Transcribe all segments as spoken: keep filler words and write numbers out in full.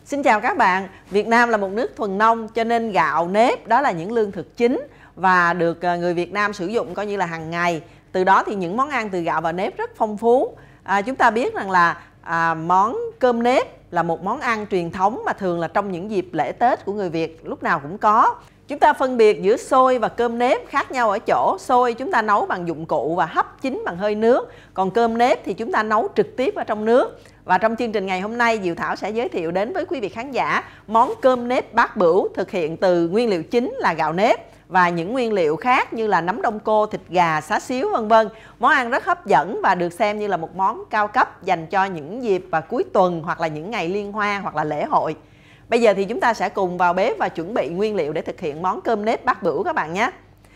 Xin chào các bạn. Việt Nam là một nước thuần nông cho nên gạo nếp đó là những lương thực chính và được người Việt Nam sử dụng coi như là hàng ngày. Từ đó thì những món ăn từ gạo và nếp rất phong phú. À, chúng ta biết rằng là à, món cơm nếp là một món ăn truyền thống mà thường là trong những dịp lễ Tết của người Việt lúc nào cũng có. Chúng ta phân biệt giữa xôi và cơm nếp khác nhau ở chỗ xôi chúng ta nấu bằng dụng cụ và hấp chín bằng hơi nước, còn cơm nếp thì chúng ta nấu trực tiếp ở trong nước. Và trong chương trình ngày hôm nay, Diệu Thảo sẽ giới thiệu đến với quý vị khán giả món cơm nếp bát bửu thực hiện từ nguyên liệu chính là gạo nếp và những nguyên liệu khác như là nấm đông cô, thịt gà, xá xíu vân vân. Món ăn rất hấp dẫn và được xem như là một món cao cấp dành cho những dịp và cuối tuần hoặc là những ngày liên hoan hoặc là lễ hội. Bây giờ thì chúng ta sẽ cùng vào bếp và chuẩn bị nguyên liệu để thực hiện món cơm nếp bát bửu các bạn nhé.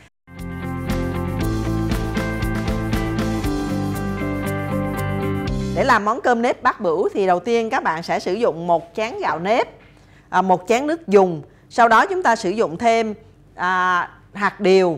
Để làm món cơm nếp bát bửu thì đầu tiên các bạn sẽ sử dụng một chén gạo nếp, à, một chén nước dùng. Sau đó chúng ta sử dụng thêm à, hạt điều,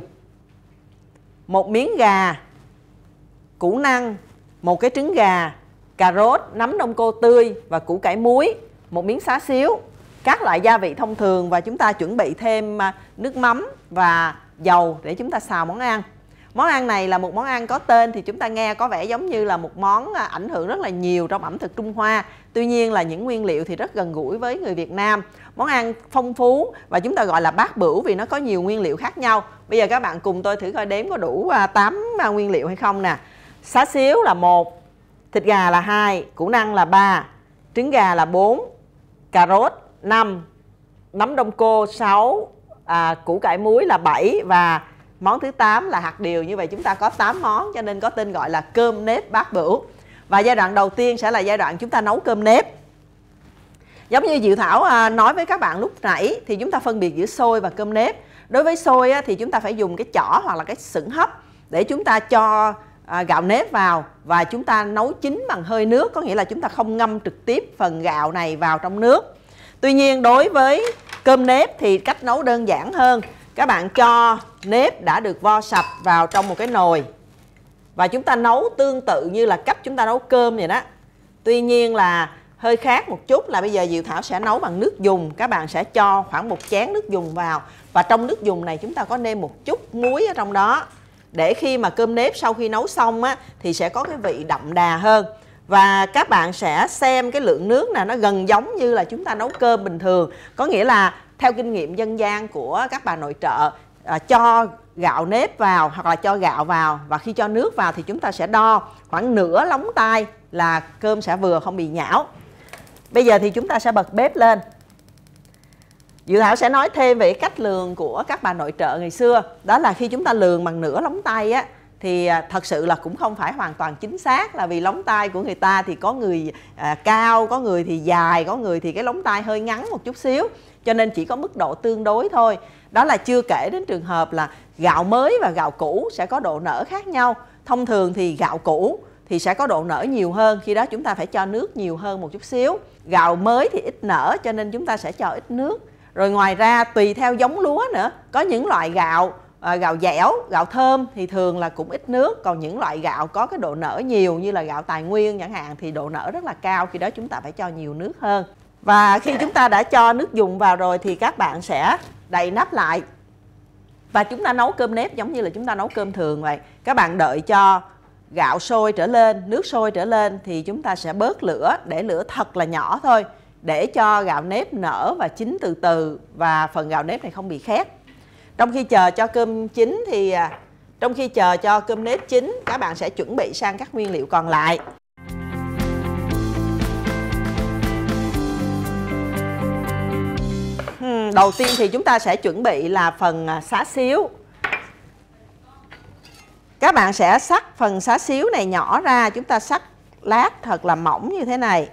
một miếng gà, củ năng, một cái trứng gà, cà rốt, nấm đông cô tươi và củ cải muối, một miếng xá xíu, các loại gia vị thông thường và chúng ta chuẩn bị thêm nước mắm và dầu để chúng ta xào món ăn. Món ăn này là một món ăn có tên thì chúng ta nghe có vẻ giống như là một món ảnh hưởng rất là nhiều trong ẩm thực Trung Hoa. Tuy nhiên là những nguyên liệu thì rất gần gũi với người Việt Nam. Món ăn phong phú và chúng ta gọi là bát bửu vì nó có nhiều nguyên liệu khác nhau. Bây giờ các bạn cùng tôi thử coi đếm có đủ tám nguyên liệu hay không nè. Xá xíu là một, thịt gà là hai, củ năng là ba, trứng gà là bốn, cà rốt năm, nấm đông cô sáu, à, củ cải muối là bảy và món thứ tám là hạt điều. Như vậy chúng ta có tám món cho nên có tên gọi là cơm nếp bát bửu. Và giai đoạn đầu tiên sẽ là giai đoạn chúng ta nấu cơm nếp. Giống như Diệu Thảo nói với các bạn lúc nãy thì chúng ta phân biệt giữa xôi và cơm nếp. Đối với xôi thì chúng ta phải dùng cái chỏ hoặc là cái sửng hấp để chúng ta cho gạo nếp vào và chúng ta nấu chín bằng hơi nước, có nghĩa là chúng ta không ngâm trực tiếp phần gạo này vào trong nước. Tuy nhiên đối với cơm nếp thì cách nấu đơn giản hơn. Các bạn cho nếp đã được vo sạch vào trong một cái nồi và chúng ta nấu tương tự như là cách chúng ta nấu cơm vậy đó. Tuy nhiên là hơi khác một chút là bây giờ Diệu Thảo sẽ nấu bằng nước dùng. Các bạn sẽ cho khoảng một chén nước dùng vào và trong nước dùng này chúng ta có nêm một chút muối ở trong đó để khi mà cơm nếp sau khi nấu xong á, thì sẽ có cái vị đậm đà hơn. Và các bạn sẽ xem cái lượng nước này nó gần giống như là chúng ta nấu cơm bình thường. Có nghĩa là theo kinh nghiệm dân gian của các bà nội trợ, à, cho gạo nếp vào hoặc là cho gạo vào và khi cho nước vào thì chúng ta sẽ đo khoảng nửa lóng tay là cơm sẽ vừa, không bị nhão. Bây giờ thì chúng ta sẽ bật bếp lên. Diệu Thảo sẽ nói thêm về cách lường của các bà nội trợ ngày xưa. Đó là khi chúng ta lường bằng nửa lóng tay á, thì thật sự là cũng không phải hoàn toàn chính xác, là vì lóng tay của người ta thì có người à, cao, có người thì dài, có người thì cái lóng tay hơi ngắn một chút xíu, cho nên chỉ có mức độ tương đối thôi. Đó là chưa kể đến trường hợp là gạo mới và gạo cũ sẽ có độ nở khác nhau. Thông thường thì gạo cũ thì sẽ có độ nở nhiều hơn, khi đó chúng ta phải cho nước nhiều hơn một chút xíu. Gạo mới thì ít nở cho nên chúng ta sẽ cho ít nước. Rồi ngoài ra tùy theo giống lúa nữa, có những loại gạo À, gạo dẻo, gạo thơm thì thường là cũng ít nước. Còn những loại gạo có cái độ nở nhiều như là gạo Tài Nguyên chẳng hạn thì độ nở rất là cao, khi đó chúng ta phải cho nhiều nước hơn. Và khi chúng ta đã cho nước dùng vào rồi thì các bạn sẽ đậy nắp lại và chúng ta nấu cơm nếp giống như là chúng ta nấu cơm thường vậy. Các bạn đợi cho gạo sôi trở lên, nước sôi trở lên thì chúng ta sẽ bớt lửa, để lửa thật là nhỏ thôi để cho gạo nếp nở và chín từ từ và phần gạo nếp này không bị khét. Trong khi chờ cho cơm chín thì trong khi chờ cho cơm nếp chín, các bạn sẽ chuẩn bị sang các nguyên liệu còn lại. Đầu tiên thì chúng ta sẽ chuẩn bị là phần xá xíu. Các bạn sẽ xắt phần xá xíu này nhỏ ra, chúng ta xắt lát thật là mỏng như thế này.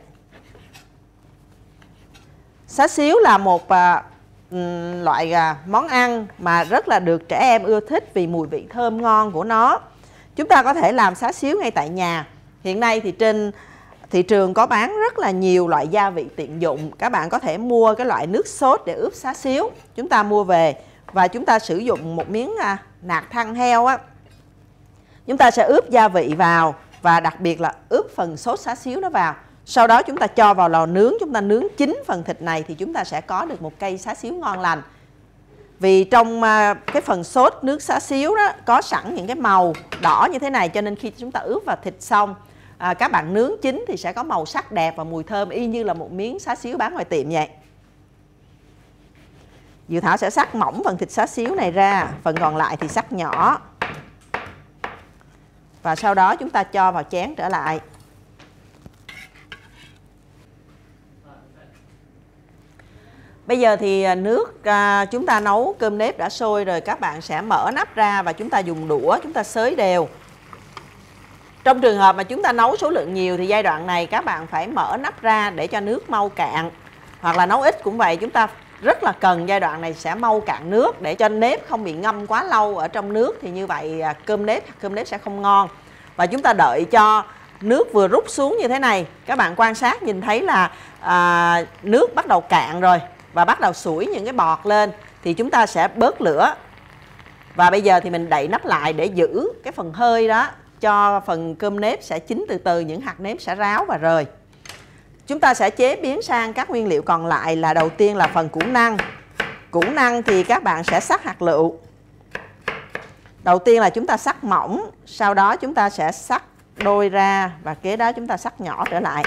Xá xíu là một loại món ăn mà rất là được trẻ em ưa thích vì mùi vị thơm ngon của nó. Chúng ta có thể làm xá xíu ngay tại nhà. Hiện nay thì trên thị trường có bán rất là nhiều loại gia vị tiện dụng. Các bạn có thể mua cái loại nước sốt để ướp xá xíu. Chúng ta mua về và chúng ta sử dụng một miếng à, nạc thăn heo á. Chúng ta sẽ ướp gia vị vào và đặc biệt là ướp phần sốt xá xíu nó vào. Sau đó chúng ta cho vào lò nướng, chúng ta nướng chín phần thịt này thì chúng ta sẽ có được một cây xá xíu ngon lành. Vì trong cái phần sốt nước xá xíu đó có sẵn những cái màu đỏ như thế này, cho nên khi chúng ta ướp vào thịt xong, à, các bạn nướng chín thì sẽ có màu sắc đẹp và mùi thơm y như là một miếng xá xíu bán ngoài tiệm vậy. Diệu Thảo sẽ cắt mỏng phần thịt xá xíu này ra, phần còn lại thì cắt nhỏ. Và sau đó chúng ta cho vào chén trở lại. Bây giờ thì nước à, chúng ta nấu cơm nếp đã sôi rồi, các bạn sẽ mở nắp ra và chúng ta dùng đũa chúng ta xới đều. Trong trường hợp mà chúng ta nấu số lượng nhiều thì giai đoạn này các bạn phải mở nắp ra để cho nước mau cạn. Hoặc là nấu ít cũng vậy, chúng ta rất là cần giai đoạn này sẽ mau cạn nước để cho nếp không bị ngâm quá lâu ở trong nước, thì như vậy à, cơm nếp cơm nếp sẽ không ngon. Và chúng ta đợi cho nước vừa rút xuống như thế này, các bạn quan sát nhìn thấy là à, nước bắt đầu cạn rồi và bắt đầu sủi những cái bọt lên, thì chúng ta sẽ bớt lửa. Và bây giờ thì mình đậy nắp lại để giữ cái phần hơi đó, cho phần cơm nếp sẽ chín từ từ, những hạt nếp sẽ ráo và rời. Chúng ta sẽ chế biến sang các nguyên liệu còn lại, là đầu tiên là phần củ năng. Củ năng thì các bạn sẽ xắt hạt lựu. Đầu tiên là chúng ta xắt mỏng, sau đó chúng ta sẽ xắt đôi ra và kế đó chúng ta xắt nhỏ trở lại.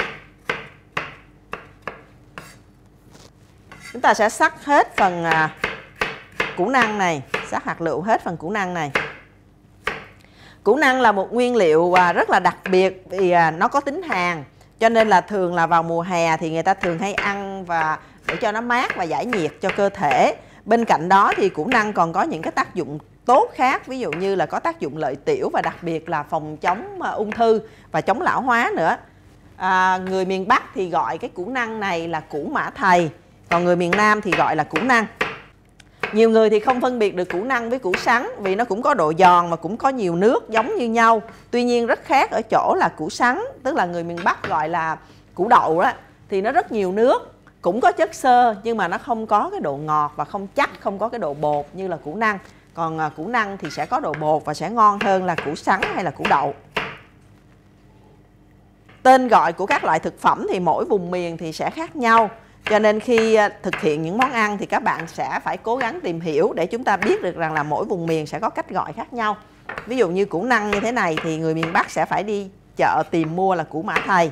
Chúng ta sẽ xắt hết phần à, củ năng này, xắt hạt lựu hết phần củ năng này. Củ năng là một nguyên liệu à, rất là đặc biệt vì à, nó có tính hàn, cho nên là thường là vào mùa hè thì người ta thường hay ăn và để cho nó mát và giải nhiệt cho cơ thể. Bên cạnh đó thì củ năng còn có những cái tác dụng tốt khác, ví dụ như là có tác dụng lợi tiểu và đặc biệt là phòng chống uh, ung thư và chống lão hóa nữa. À, người miền Bắc thì gọi cái củ năng này là củ mã thầy, còn người miền Nam thì gọi là củ năng. Nhiều người thì không phân biệt được củ năng với củ sắn vì nó cũng có độ giòn mà cũng có nhiều nước giống như nhau. Tuy nhiên rất khác ở chỗ là củ sắn, tức là người miền Bắc gọi là củ đậu đó, thì nó rất nhiều nước, cũng có chất xơ nhưng mà nó không có cái độ ngọt và không chắc, không có cái độ bột như là củ năng. Còn à, củ năng thì sẽ có độ bột và sẽ ngon hơn là củ sắn hay là củ đậu. Tên gọi của các loại thực phẩm thì mỗi vùng miền thì sẽ khác nhau, cho nên khi thực hiện những món ăn thì các bạn sẽ phải cố gắng tìm hiểu để chúng ta biết được rằng là mỗi vùng miền sẽ có cách gọi khác nhau. Ví dụ như củ năng như thế này thì người miền Bắc sẽ phải đi chợ tìm mua là củ mã thầy.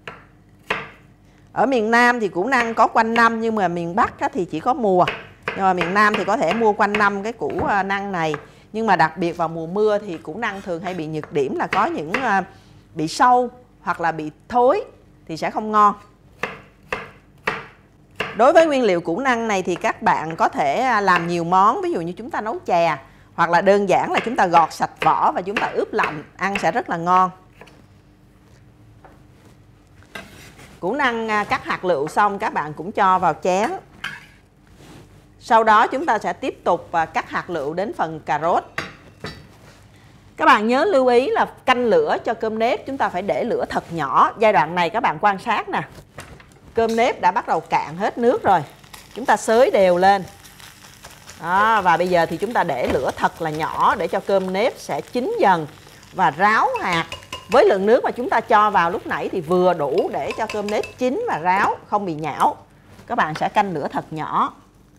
Ở miền Nam thì củ năng có quanh năm, nhưng mà miền Bắc thì chỉ có mùa. Nhưng mà miền Nam thì có thể mua quanh năm cái củ năng này. Nhưng mà đặc biệt vào mùa mưa thì củ năng thường hay bị nhược điểm là có những bị sâu hoặc là bị thối thì sẽ không ngon. Đối với nguyên liệu củ năng này thì các bạn có thể làm nhiều món, ví dụ như chúng ta nấu chè, hoặc là đơn giản là chúng ta gọt sạch vỏ và chúng ta ướp lạnh, ăn sẽ rất là ngon. Củ năng cắt hạt lựu xong các bạn cũng cho vào chén. Sau đó chúng ta sẽ tiếp tục cắt hạt lựu đến phần cà rốt. Các bạn nhớ lưu ý là canh lửa cho cơm nếp chúng ta phải để lửa thật nhỏ. Giai đoạn này các bạn quan sát nè, cơm nếp đã bắt đầu cạn hết nước rồi, chúng ta xới đều lên đó, và bây giờ thì chúng ta để lửa thật là nhỏ để cho cơm nếp sẽ chín dần và ráo hạt. Với lượng nước mà chúng ta cho vào lúc nãy thì vừa đủ để cho cơm nếp chín và ráo, không bị nhão. Các bạn sẽ canh lửa thật nhỏ.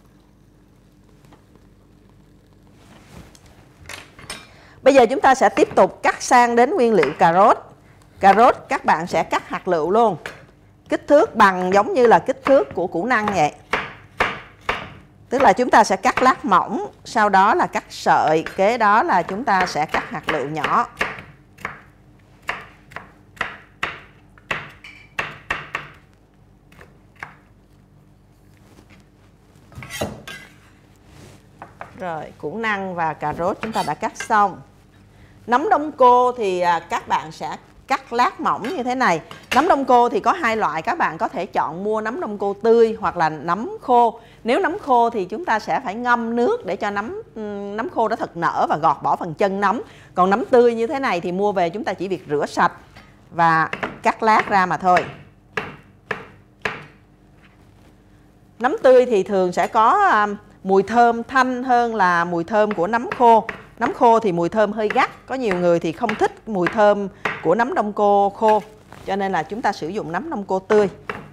Bây giờ chúng ta sẽ tiếp tục cắt sang đến nguyên liệu cà rốt. Cà rốt các bạn sẽ cắt hạt lựu luôn, kích thước bằng giống như là kích thước của củ năng vậy. Tức là chúng ta sẽ cắt lát mỏng, sau đó là cắt sợi, kế đó là chúng ta sẽ cắt hạt lựu nhỏ. Rồi, củ năng và cà rốt chúng ta đã cắt xong. Nấm đông cô thì các bạn sẽ cắt lát mỏng như thế này. Nấm đông cô thì có hai loại, các bạn có thể chọn mua nấm đông cô tươi hoặc là nấm khô. Nếu nấm khô thì chúng ta sẽ phải ngâm nước để cho nấm nấm khô đó thật nở và gọt bỏ phần chân nấm. Còn nấm tươi như thế này thì mua về chúng ta chỉ việc rửa sạch và cắt lát ra mà thôi. Nấm tươi thì thường sẽ có mùi thơm thanh hơn là mùi thơm của nấm khô. Nấm khô thì mùi thơm hơi gắt, có nhiều người thì không thích mùi thơm của nấm đông cô khô. cho nên là chúng ta sử dụng nấm đông cô tươi.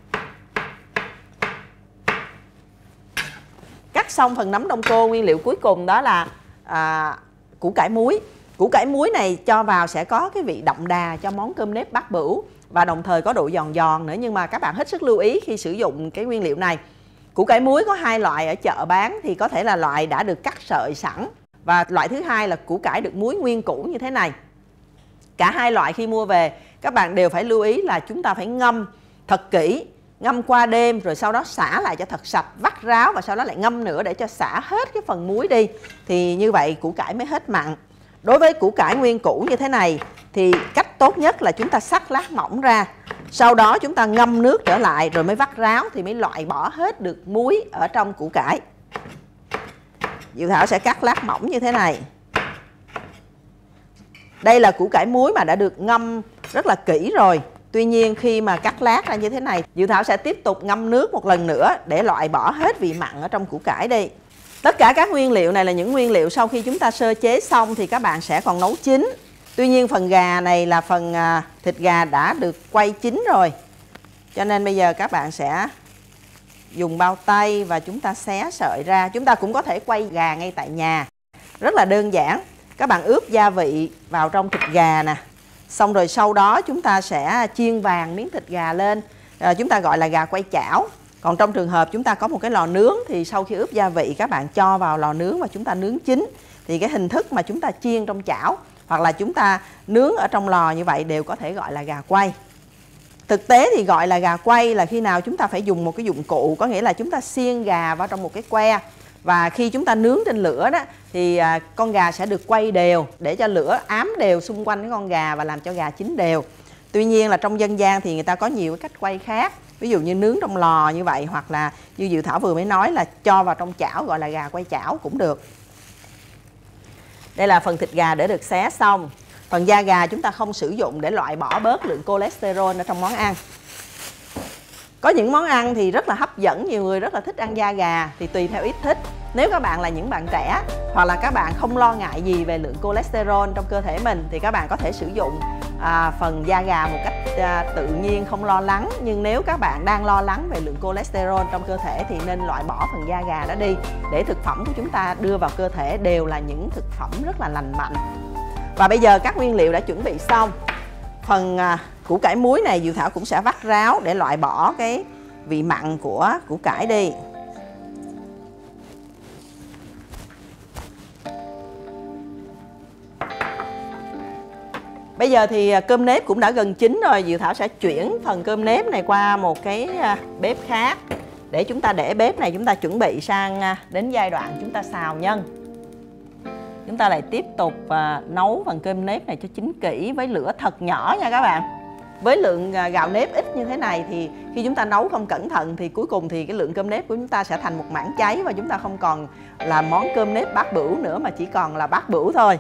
Cắt xong phần nấm đông cô, nguyên liệu cuối cùng đó là à, củ cải muối. Củ cải muối này cho vào sẽ có cái vị đậm đà cho món cơm nếp bát bửu và đồng thời có độ giòn giòn nữa, nhưng mà các bạn hết sức lưu ý khi sử dụng cái nguyên liệu này. Củ cải muối có hai loại ở chợ bán, thì có thể là loại đã được cắt sợi sẵn, và loại thứ hai là củ cải được muối nguyên củ như thế này. Cả hai loại khi mua về các bạn đều phải lưu ý là chúng ta phải ngâm thật kỹ, ngâm qua đêm rồi sau đó xả lại cho thật sạch, vắt ráo và sau đó lại ngâm nữa để cho xả hết cái phần muối đi, thì như vậy củ cải mới hết mặn. Đối với củ cải nguyên củ như thế này thì cách tốt nhất là chúng ta xắt lát mỏng ra, sau đó chúng ta ngâm nước trở lại rồi mới vắt ráo thì mới loại bỏ hết được muối ở trong củ cải. Diệu Thảo sẽ cắt lát mỏng như thế này. Đây là củ cải muối mà đã được ngâm rất là kỹ rồi. Tuy nhiên khi mà cắt lát ra như thế này, Diệu Thảo sẽ tiếp tục ngâm nước một lần nữa để loại bỏ hết vị mặn ở trong củ cải đi. Tất cả các nguyên liệu này là những nguyên liệu sau khi chúng ta sơ chế xong thì các bạn sẽ còn nấu chín. Tuy nhiên phần gà này là phần thịt gà đã được quay chín rồi, cho nên bây giờ các bạn sẽ dùng bao tay và chúng ta xé sợi ra. Chúng ta cũng có thể quay gà ngay tại nhà, rất là đơn giản. Các bạn ướp gia vị vào trong thịt gà nè, xong rồi sau đó chúng ta sẽ chiên vàng miếng thịt gà lên, à, chúng ta gọi là gà quay chảo. Còn trong trường hợp chúng ta có một cái lò nướng thì sau khi ướp gia vị các bạn cho vào lò nướng và chúng ta nướng chín, thì cái hình thức mà chúng ta chiên trong chảo hoặc là chúng ta nướng ở trong lò như vậy đều có thể gọi là gà quay. Thực tế thì gọi là gà quay là khi nào chúng ta phải dùng một cái dụng cụ, có nghĩa là chúng ta xiên gà vào trong một cái que, và khi chúng ta nướng trên lửa đó thì à, con gà sẽ được quay đều để cho lửa ám đều xung quanh cái con gà và làm cho gà chín đều. Tuy nhiên là trong dân gian thì người ta có nhiều cái cách quay khác, ví dụ như nướng trong lò như vậy, hoặc là như Diệu Thảo vừa mới nói là cho vào trong chảo gọi là gà quay chảo cũng được. Đây là phần thịt gà để được xé xong. Phần da gà chúng ta không sử dụng để loại bỏ bớt lượng cholesterol ở trong món ăn. Có những món ăn thì rất là hấp dẫn, nhiều người rất là thích ăn da gà, thì tùy theo ý thích. Nếu các bạn là những bạn trẻ hoặc là các bạn không lo ngại gì về lượng cholesterol trong cơ thể mình thì các bạn có thể sử dụng à, phần da gà một cách à, tự nhiên, không lo lắng. Nhưng nếu các bạn đang lo lắng về lượng cholesterol trong cơ thể thì nên loại bỏ phần da gà đó đi, để thực phẩm của chúng ta đưa vào cơ thể đều là những thực phẩm rất là lành mạnh. Và bây giờ các nguyên liệu đã chuẩn bị xong. Phần à, củ cải muối này Diệu Thảo cũng sẽ vắt ráo để loại bỏ cái vị mặn của củ cải đi. Bây giờ thì cơm nếp cũng đã gần chín rồi, Diệu Thảo sẽ chuyển phần cơm nếp này qua một cái bếp khác để chúng ta để bếp này chúng ta chuẩn bị sang đến giai đoạn chúng ta xào nhân. Chúng ta lại tiếp tục nấu phần cơm nếp này cho chín kỹ với lửa thật nhỏ nha các bạn. Với lượng gạo nếp ít như thế này thì khi chúng ta nấu không cẩn thận thì cuối cùng thì cái lượng cơm nếp của chúng ta sẽ thành một mảng cháy và chúng ta không còn là món cơm nếp bát bửu nữa mà chỉ còn là bát bửu thôi.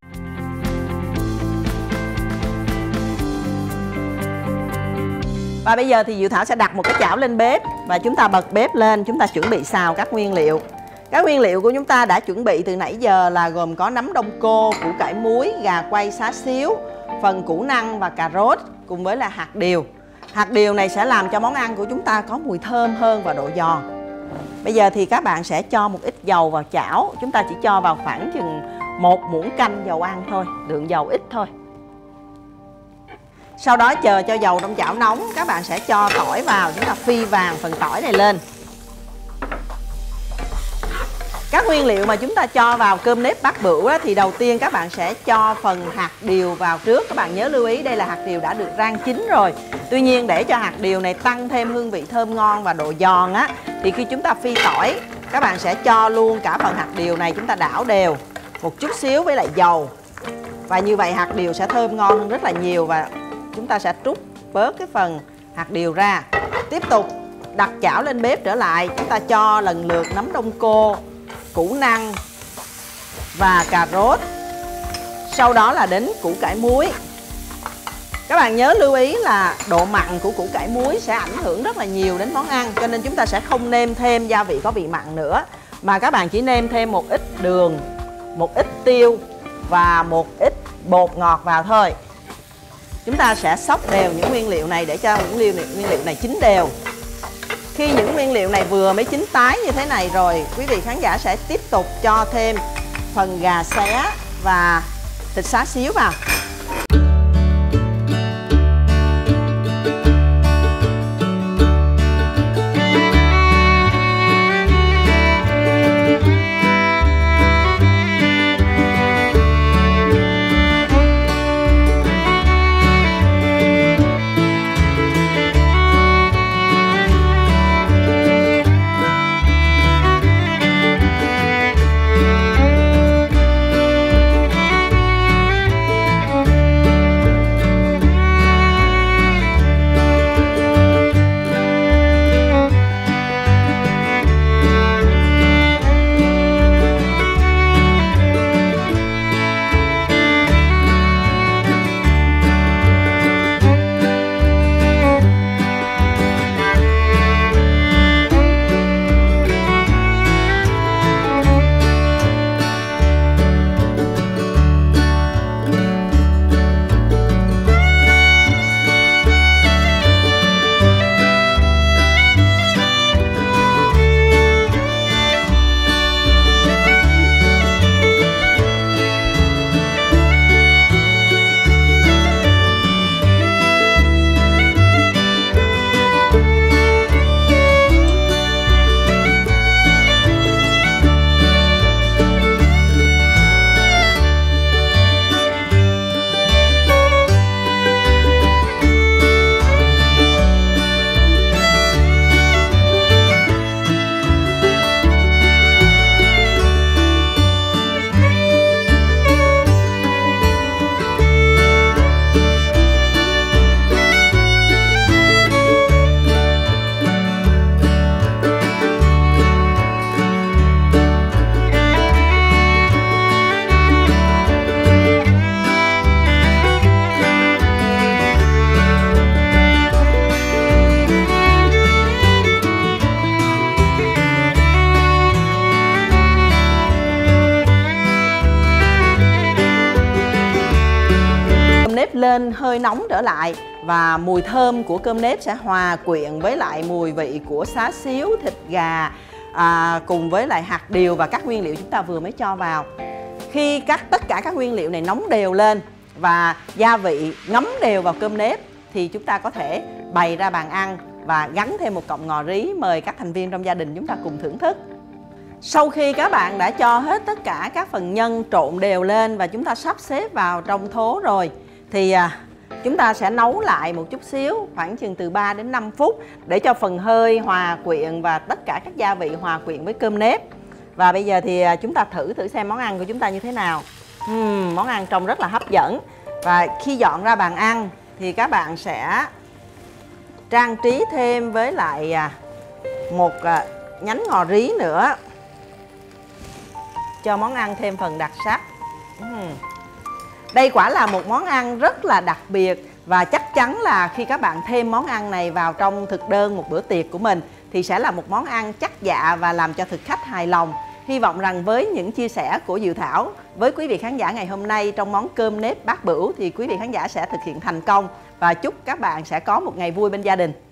Và bây giờ thì Diệu Thảo sẽ đặt một cái chảo lên bếp và chúng ta bật bếp lên, chúng ta chuẩn bị xào các nguyên liệu. Các nguyên liệu của chúng ta đã chuẩn bị từ nãy giờ là gồm có nấm đông cô, củ cải muối, gà quay xá xíu, phần củ năng và cà rốt cùng với là hạt điều. Hạt điều này sẽ làm cho món ăn của chúng ta có mùi thơm hơn và độ giòn. Bây giờ thì các bạn sẽ cho một ít dầu vào chảo. Chúng ta chỉ cho vào khoảng chừng một muỗng canh dầu ăn thôi, lượng dầu ít thôi. Sau đó chờ cho dầu trong chảo nóng, các bạn sẽ cho tỏi vào, chúng ta phi vàng phần tỏi này lên. Các nguyên liệu mà chúng ta cho vào cơm nếp bát bửu á, thì đầu tiên các bạn sẽ cho phần hạt điều vào trước. Các bạn nhớ lưu ý đây là hạt điều đã được rang chín rồi. Tuy nhiên để cho hạt điều này tăng thêm hương vị thơm ngon và độ giòn á, thì khi chúng ta phi tỏi, các bạn sẽ cho luôn cả phần hạt điều này, chúng ta đảo đều một chút xíu với lại dầu. Và như vậy hạt điều sẽ thơm ngon hơn rất là nhiều và chúng ta sẽ trút bớt cái phần hạt điều ra. Tiếp tục đặt chảo lên bếp trở lại, chúng ta cho lần lượt nấm đông cô, củ năng và cà rốt. Sau đó là đến củ cải muối. Các bạn nhớ lưu ý là độ mặn của củ cải muối sẽ ảnh hưởng rất là nhiều đến món ăn, cho nên chúng ta sẽ không nêm thêm gia vị có vị mặn nữa, mà các bạn chỉ nêm thêm một ít đường, một ít tiêu và một ít bột ngọt vào thôi. chúng ta sẽ xóc đều những nguyên liệu này để cho những nguyên liệu, nguyên liệu này chín đều. Khi những nguyên liệu này vừa mới chín tái như thế này rồi, quý vị khán giả sẽ tiếp tục cho thêm phần gà xé và thịt xá xíu vào. Lên hơi nóng trở lại và mùi thơm của cơm nếp sẽ hòa quyện với lại mùi vị của xá xíu, thịt gà à, cùng với lại hạt điều và các nguyên liệu chúng ta vừa mới cho vào. Khi các tất cả các nguyên liệu này nóng đều lên và gia vị ngấm đều vào cơm nếp thì chúng ta có thể bày ra bàn ăn và gắn thêm một cọng ngò rí mời các thành viên trong gia đình chúng ta cùng thưởng thức. Sau khi các bạn đã cho hết tất cả các phần nhân trộn đều lên và chúng ta sắp xếp vào trong thố rồi thì à, chúng ta sẽ nấu lại một chút xíu, khoảng chừng từ ba đến năm phút để cho phần hơi hòa quyện và tất cả các gia vị hòa quyện với cơm nếp. Và bây giờ thì à, chúng ta thử thử xem món ăn của chúng ta như thế nào. uhm, Món ăn trông rất là hấp dẫn. Và khi dọn ra bàn ăn thì các bạn sẽ trang trí thêm với lại à, một à, nhánh ngò rí nữa, cho món ăn thêm phần đặc sắc. uhm. Đây quả là một món ăn rất là đặc biệt và chắc chắn là khi các bạn thêm món ăn này vào trong thực đơn một bữa tiệc của mình thì sẽ là một món ăn chắc dạ và làm cho thực khách hài lòng. Hy vọng rằng với những chia sẻ của Diệu Thảo với quý vị khán giả ngày hôm nay trong món cơm nếp bát bửu thì quý vị khán giả sẽ thực hiện thành công và chúc các bạn sẽ có một ngày vui bên gia đình.